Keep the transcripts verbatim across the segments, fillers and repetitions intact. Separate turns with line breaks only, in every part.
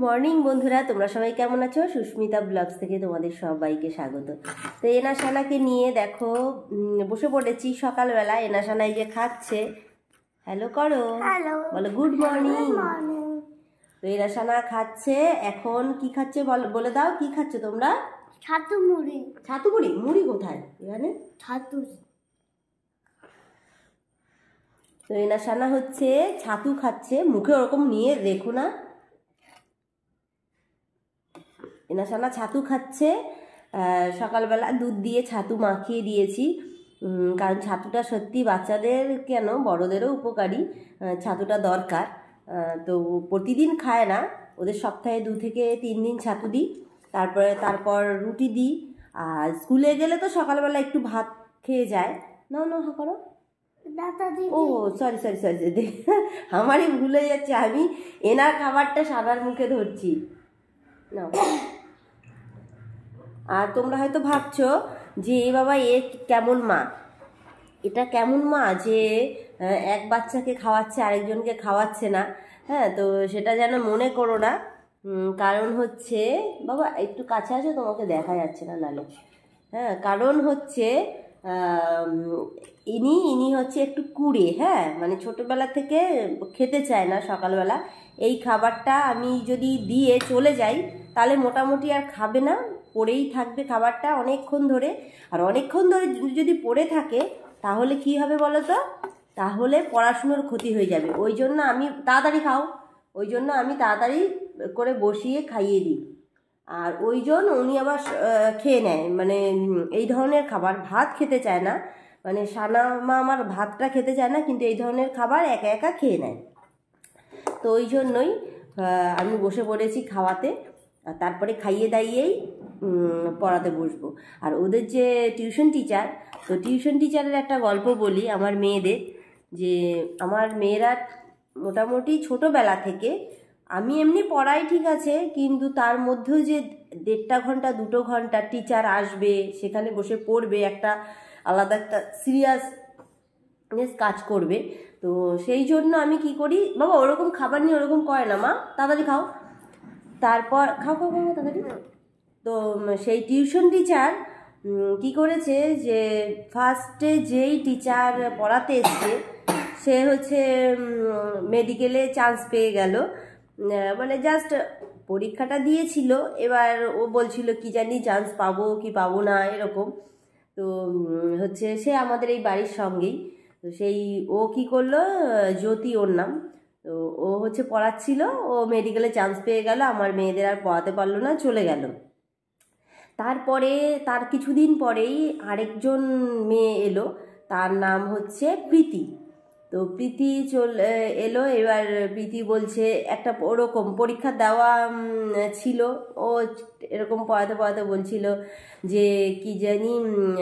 Morning বন্ধুরা, তোমরা সবাই কেমন আছো? সুস্মিতা ব্লগস থেকে তোমাদের সবাইকে স্বাগত। তো এনা সানাকে নিয়ে দেখো বসে পড়েছি সকালবেলা। এনা সানা এই যে খাচ্ছে, হ্যালো করো, বলো গুড মর্নিং। তো এনা সানা খাচ্ছে এখন। কি খাচ্ছে বলে দাও, কি খাচ্ছ তোমরা?
ছাতু মুড়ি।
ছাতু মুড়ি? মুড়ি কোথায় এখানে?
ছাতু।
তো এনা সানা হচ্ছে ছাতু খাচ্ছে, মুখে ওরকম নিয়ে দেখো না। এনা সানা ছাতু খাচ্ছে। সকালবেলা দুধ দিয়ে ছাতু মাখিয়ে দিয়েছি, কারণ ছাতুটা সত্যি বাচ্চাদের কেন বড়দেরও উপকারী। ছাতুটা দরকার। তো প্রতিদিন খায় না, ওদের সপ্তাহে দু থেকে তিন দিন ছাতু দিই, তারপরে তারপর রুটি দিই। আর স্কুলে গেলে তো সকালবেলা একটু ভাত খেয়ে যায়। না না হা করো, ও সরি সরি সরি আমারই ভুলে যাচ্ছে, আমি এনার খাবারটা সাদার মুখে ধরছি না। আর তোমরা হয়তো ভাবছো যে এ বাবা এ কেমন মা, এটা কেমন মা যে এক বাচ্চাকে খাওয়াচ্ছে আরেকজনকে খাওয়াচ্ছে না। হ্যাঁ, তো সেটা যেন মনে করো না। কারণ হচ্ছে, বাবা একটু কাছে আসো, তোমাকে দেখা যাচ্ছে না নালে। হ্যাঁ, কারণ হচ্ছে ইনি ইনি হচ্ছে একটু কুড়ে। হ্যাঁ, মানে ছোটোবেলা থেকে খেতে চায় না সকালবেলা। এই খাবারটা আমি যদি দিয়ে চলে যাই তাহলে মোটামুটি আর খাবে না, পড়েই থাকবে খাবারটা অনেকক্ষণ ধরে। আর অনেকক্ষণ ধরে যদি পড়ে থাকে তাহলে কি হবে বলো তো? তাহলে পড়াশুনোর ক্ষতি হয়ে যাবে। ওই জন্য আমি তাড়াতাড়ি খাও, ওই জন্য আমি তাড়াতাড়ি করে বসিয়ে খাইয়ে দিই। আর ওই জন্য উনি আবার খেয়ে নেয়, মানে এই ধরনের খাবার। ভাত খেতে চায় না, মানে সানা মা আমার ভাতটা খেতে চায় না, কিন্তু এই ধরনের খাবার একা একা খেয়ে নেয়। তো ওই জন্যই আমি বসে পড়েছি খাওয়াতে, আর তারপরে খাইয়ে দাইয়েই পড়াতে বসবো। আর ওদের যে টিউশন টিচার, তো টিউশন টিচারের একটা গল্প বলি আমার মেয়েদের। যে আমার মেয়েরা মোটামুটি ছোটোবেলা থেকে, আমি এমনি পড়াই ঠিক আছে, কিন্তু তার মধ্যেও যে দেড়টা ঘন্টা দুটো ঘন্টা টিচার আসবে, সেখানে বসে পড়বে, একটা আলাদা একটা সিরিয়াসনেস কাজ করবে। তো সেই জন্য আমি কি করি, বাবা ওরকম খাবার নিয়ে ওরকম করে না মা, তাড়াতাড়ি খাও, তারপর খাও খাও খাও তাড়াতাড়ি। তো সেই টিউশন টিচার কি করেছে যে ফার্স্টে যেই টিচার পড়াতে এসছে সে হচ্ছে মেডিকেলে চান্স পেয়ে গেল। মানে জাস্ট পরীক্ষাটা দিয়েছিল, এবার ও বলছিল কি জানি চান্স পাবো কি পাবো না এরকম। তো হচ্ছে সে আমাদের এই বাড়ির সঙ্গেই। তো সেই ও কি করলো, জ্যোতি ওর নাম, তো ও হচ্ছে পড়াচ্ছিল, ও মেডিকেলে চান্স পেয়ে গেল, আমার মেয়েদের আর পড়াতে পারলো না, চলে গেল। তারপরে তার কিছুদিন পরেই আরেকজন মেয়ে এলো, তার নাম হচ্ছে প্রীতি। তো প্রীতি চলে এলো, এবার প্রীতি বলছে একটা ওরকম পরীক্ষা দেওয়া ছিল, ও এরকম পড়াতে পড়াতে বলছিল যে কি জানি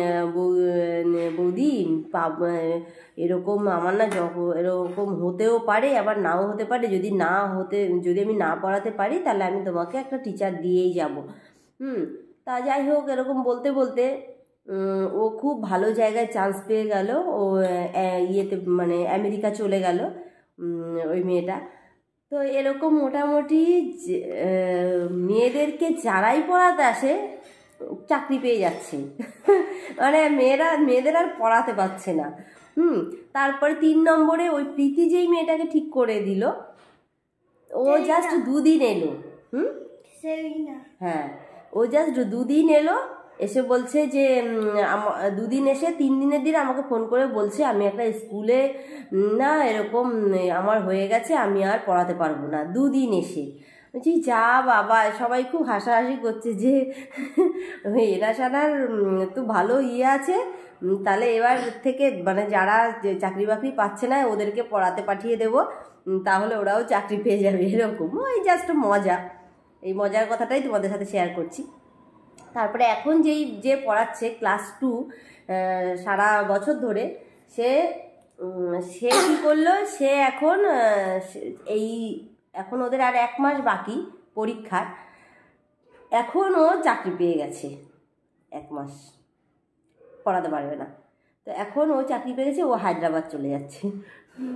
বৌদি এরকম আমার না যখন এরকম হতেও পারে আবার নাও হতে পারে, যদি না হতে যদি আমি না পড়াতে পারি তাহলে আমি তোমাকে একটা টিচার দিয়েই যাব। হুম তা যাই হোক, এরকম বলতে বলতে ও খুব ভালো জায়গায় চান্স পেয়ে গেল, ও ইয়েতে মানে আমেরিকা চলে গেল ওই মেয়েটা। তো এরকম মোটামুটি মেয়েদেরকে যারাই পড়াতে আসে চাকরি পেয়ে যাচ্ছে মানে মেয়েরা মেয়েদের আর পড়াতে পারছে না। হুম তারপরে তিন নম্বরে ওই প্রীতি যেই মেয়েটাকে ঠিক করে দিল, ও জাস্ট দুদিন এলো। হুম হ্যাঁ, ও জাস্ট দুদিন এলো, এসে বলছে যে দুদিন এসে তিন দিনের দিন আমাকে ফোন করে বলছে আমি একটা স্কুলে না এরকম আমার হয়ে গেছে, আমি আর পড়াতে পারবো না। দুদিন এসে বলছি যা বাবা, সবাই খুব হাসাহাসি করছে যে এরা সানার তো ভালো ইয়ে আছে, তাহলে এবার থেকে মানে যারা চাকরি বাকরি পাচ্ছে না ওদেরকে পড়াতে পাঠিয়ে দেবো, তাহলে ওরাও চাকরি পেয়ে যাবে। এরকম ওই জাস্ট মজা, এই মজার কথাটাই তোমাদের সাথে শেয়ার করছি। তারপরে এখন যেই যে পড়াচ্ছে ক্লাস টু সারা বছর ধরে, সে সে কী করলো, সে এখন এই এখন ওদের আর এক মাস বাকি পরীক্ষার, এখন ও চাকরি পেয়ে গেছে। এক মাস পড়াতে পারবে না, তো এখন ও চাকরি পেয়ে গেছে, ও হায়দ্রাবাদ চলে যাচ্ছে।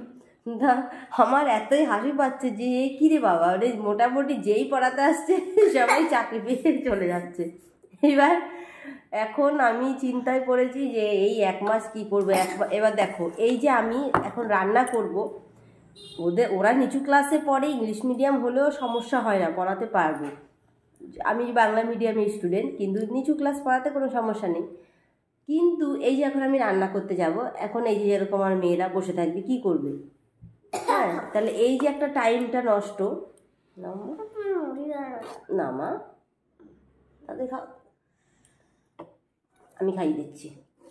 না আমার এতই হাসি পাচ্ছে যে কী রে বাবা, ওরে মোটামুটি যেই পড়াতে আসছে সবাই চাকরি পেয়ে চলে যাচ্ছে। এবার এখন আমি চিন্তায় পড়েছি যে এই এক মাস কী করবো। এক এবার দেখো, এই যে আমি এখন রান্না করব, ওদের ওরা নিচু ক্লাসে পড়ে, ইংলিশ মিডিয়াম হলেও সমস্যা হয় না, পড়াতে পারবো। আমি বাংলা মিডিয়ামের স্টুডেন্ট, কিন্তু নিচু ক্লাস পড়াতে কোনো সমস্যা নেই। কিন্তু এই যে এখন আমি রান্না করতে যাব, এখন এই যে এরকম আমার মেয়েরা বসে থাকবে, কি করবে? হ্যাঁ, তাহলে এই যে একটা টাইমটা নষ্ট। না মা, তাদের খাও, আমি খাইয়ে দিচ্ছি।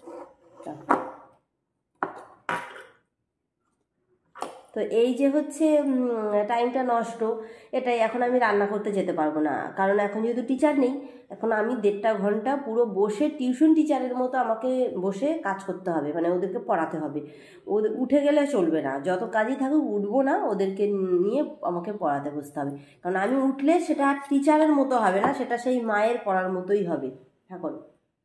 তো এই যে হচ্ছে টাইমটা নষ্ট, এটাই এখন আমি রান্না করতে যেতে পারবো না, কারণ এখন যেহেতু টিচার নেই, এখন আমি দেড়টা ঘন্টা পুরো বসে টিউশন টিচারের মতো আমাকে বসে কাজ করতে হবে, মানে ওদেরকে পড়াতে হবে। ওদের উঠে গেলে চলবে না, যত কাজই থাকুক উঠবো না, ওদেরকে নিয়ে আমাকে পড়াতে বসতে হবে। কারণ আমি উঠলে সেটা আর টিচারের মতো হবে না, সেটা সেই মায়ের পড়ার মতোই হবে। এখন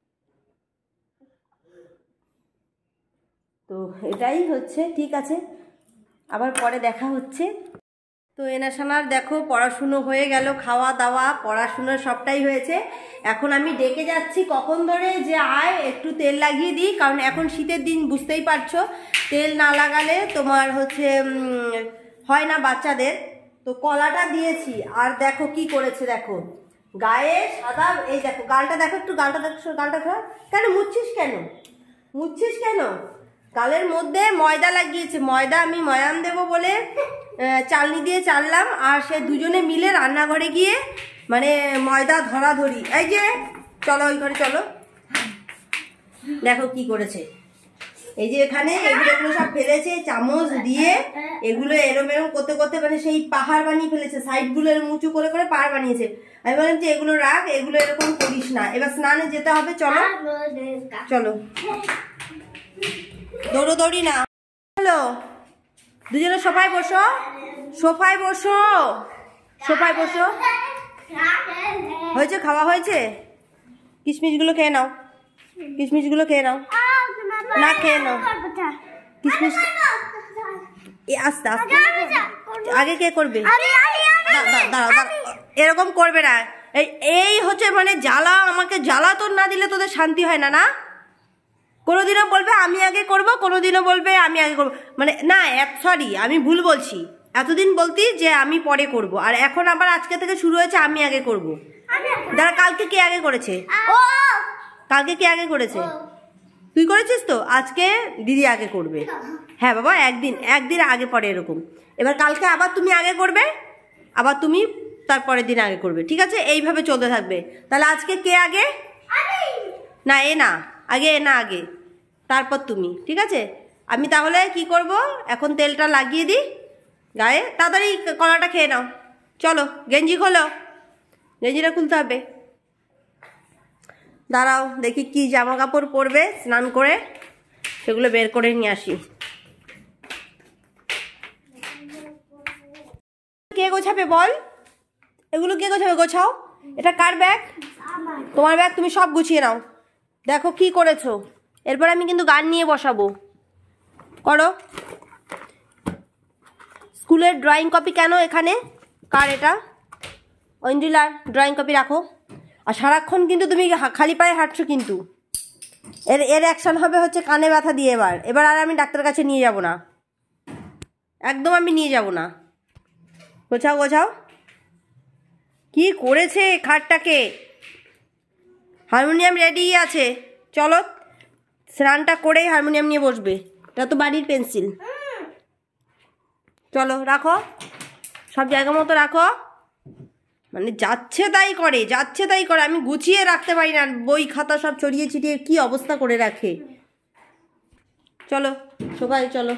তো এটাই হচ্ছে, ঠিক আছে, আবার পরে দেখা হচ্ছে। তো এনাশানার দেখো পড়াশুনো হয়ে গেল, খাওয়া দাওয়া পড়াশুনো সবটাই হয়েছে। এখন আমি ডেকে যাচ্ছি কখন ধরে যে আয় একটু তেল লাগিয়ে দিই, কারণ এখন শীতের দিন, বুঝতেই পারছো, তেল না লাগালে তোমার হচ্ছে হয় না বাচ্চাদের। তো কলাটা দিয়েছি, আর দেখো কি করেছে, দেখো গায়ে সাদা, এই দেখো গালটা দেখো, একটু গালটা দেখো, গালটা খা, কেন মুছছিস, কেন মুছছিস কেন? গালের মধ্যে ময়দা লাগিয়েছে, ময়দা আমি ময়ান দেবো বলে চালনি দিয়ে চাললাম, আর সে দুজনে মিলে রান্নাঘরে গিয়ে মানে ময়দা ধরাধরি। এই যে চলো ওই ঘরে চলো, দেখো কি করেছে। এই যে এখানে এগুলো এগুলো সব ফেলেছে চামচ দিয়ে, এগুলো এরম এরম করতে করতে মানে সেই পাহাড় বানিয়ে ফেলেছে, সাইডগুলো এরম উঁচু করে করে পাহাড় বানিয়েছে। আমি বললাম যে এগুলো রাখ, এগুলো এরকম করিস না, এবার স্নানে যেতে হবে, চলো চলো, দৌড়োদৌড়ি না। হ্যালো, দুজনে সোফায় বসো, সোফায় বসো, সোফায় বসো। হয়েছে, খাওয়া হয়েছে? কিশমিশগুলো খেয়ে নাও, কিশমিশগুলো খেয়ে নাও, না খেয়ে নাও কিশমিশ। আস্তে আস্তে, আগে কে করবে? দাঁড়াও দাঁড়াও, এরকম করবে না। এই এই হচ্ছে মানে জ্বালা, আমাকে জ্বালাতন না দিলে তোদের শান্তি হয় না, না? কোনোদিনও বলবে আমি আগে করব, কোনোদিনও বলবে আমি আগে করব, মানে না, সরি আমি ভুল বলছি, এতদিন বলতি যে আমি পরে করব, আর এখন আবার আজকে থেকে শুরু হয়েছে আমি আগে করব। দাঁড়া, কালকে কে আগে করেছে? কালকে কে আগে করেছে? তুই করেছিস তো, আজকে দিদি আগে করবে। হ্যাঁ বাবা, একদিন একদিন আগে পরে এরকম। এবার কালকে আবার তুমি আগে করবে, আবার তুমি তারপরের দিন আগে করবে, ঠিক আছে? এইভাবে চলতে থাকবে। তাহলে আজকে কে আগে? না এ না, আগে এ না আগে, তারপর তুমি, ঠিক আছে? আমি তাহলে কি করব, এখন তেলটা লাগিয়ে দিই গায়ে, তাড়াতাড়ি কলাটা খেয়ে নাও। চলো গেঞ্জি খোলো, গেঞ্জিটা খুলতে হবে। দাঁড়াও দেখি কি জামা কাপড় পরবে স্নান করে, সেগুলো বের করে নিয়ে আসি। কে গোছাবে বল, এগুলো কে গোছাবে? গোছাও। এটা কার ব্যাগ? তোমার ব্যাগ, তুমি সব গুছিয়ে নাও। দেখো কি করেছো, এরপর আমি কিন্তু গান নিয়ে বসাবো, করো। স্কুলের ড্রয়িং কপি কেন এখানে? কার এটা? অঞ্জুলার ড্রয়িং কপি রাখো। আর সারাক্ষণ কিন্তু তুমি খালি পায়ে হাঁটছো, কিন্তু এর এর অ্যাকশন হবে হচ্ছে কানে ব্যথা দিয়ে। এবার এবার আর আমি ডাক্তারের কাছে নিয়ে যাব না, একদম আমি নিয়ে যাব না। গোছাও গোছাও। কি করেছে খাটটাকে? হারমোনিয়াম রেডি আছে, চলো স্নানটা করেই হারমোনিয়াম নিয়ে বসবে, এটা তো বাড়ির পেন্সিল। চলো রাখো, সব জায়গা মতো রাখো। মানে যাচ্ছে তাই করে, যাচ্ছে তাই করে, আমি গুছিয়ে রাখতে পারি না, বই খাতা সব ছড়িয়ে ছিটিয়ে কি অবস্থা করে রাখে। চলো সবাই চলো।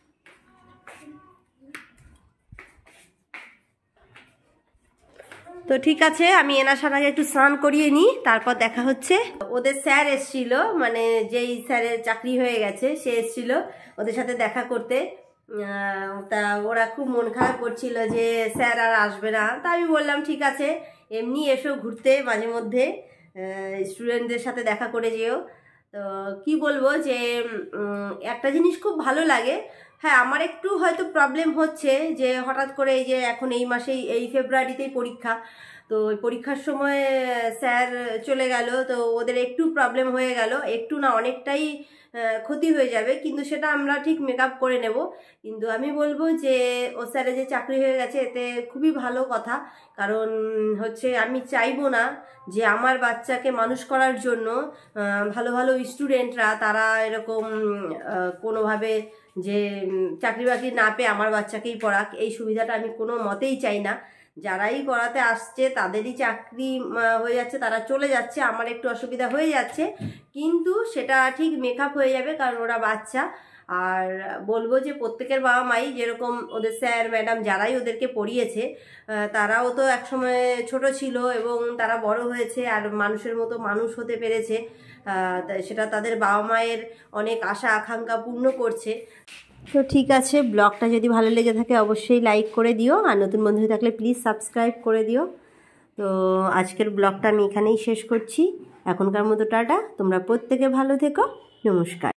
তো ঠিক আছে, আমি এনার আগে একটু স্নান করিয়ে নিই, তারপর দেখা হচ্ছে। ওদের স্যার এসছিল, মানে যেই স্যারের চাকরি হয়ে গেছে সে এসছিল ওদের সাথে দেখা করতে। তা ওরা খুব মন খারাপ করছিল যে স্যার আর আসবে না। তা আমি বললাম ঠিক আছে, এমনি এসো ঘুরতে মাঝে মধ্যে, স্টুডেন্টদের সাথে দেখা করে যেও। তো কি বলবো যে একটা জিনিস খুব ভালো লাগে, হ্যাঁ, আমার একটু হয়তো প্রবলেম হচ্ছে যে হঠাৎ করে এই যে এখন এই মাসেই এই ফেব্রুয়ারিতেই পরীক্ষা, তো ওই পরীক্ষার সময় স্যার চলে গেল, তো ওদের একটু প্রবলেম হয়ে গেল, একটু না অনেকটাই ক্ষতি হয়ে যাবে, কিন্তু সেটা আমরা ঠিক মেকআপ করে নেব। কিন্তু আমি বলবো যে ও স্যারের যে চাকরি হয়ে গেছে এতে খুবই ভালো কথা, কারণ হচ্ছে আমি চাইবো না যে আমার বাচ্চাকে মানুষ করার জন্য ভালো ভালো স্টুডেন্টরা তারা এরকম কোনোভাবে যে চাকরি বাকরি না পেয়ে আমার বাচ্চাকেই পড়াক, এই সুবিধাটা আমি কোনো মতেই চাই না। যারাই পড়াতে আসছে তাদেরই চাকরি হয়ে যাচ্ছে, তারা চলে যাচ্ছে, আমার একটু অসুবিধা হয়ে যাচ্ছে, কিন্তু সেটা ঠিক মেকআপ হয়ে যাবে, কারণ ওরা বাচ্চা। আর বলবো যে প্রত্যেকের বাবা মাই যেরকম ওদের স্যার ম্যাডাম যারাই ওদেরকে পড়িয়েছে তারাও তো একসময় ছোট ছিল এবং তারা বড় হয়েছে আর মানুষের মতো মানুষ হতে পেরেছে, সেটা তাদের বাবা মায়ের অনেক আশা আকাঙ্ক্ষা পূর্ণ করছে। তো ঠিক আছে, ব্লগটা যদি ভালো লেগে থাকে অবশ্যই লাইক করে দিও, আর নতুন বন্ধু থাকলে প্লিজ সাবস্ক্রাইব করে দিও। তো আজকের ব্লগটা আমি এখানেই শেষ করছি, এখনকার মতো টাটা, তোমরা প্রত্যেকে ভালো থেকো, নমস্কার।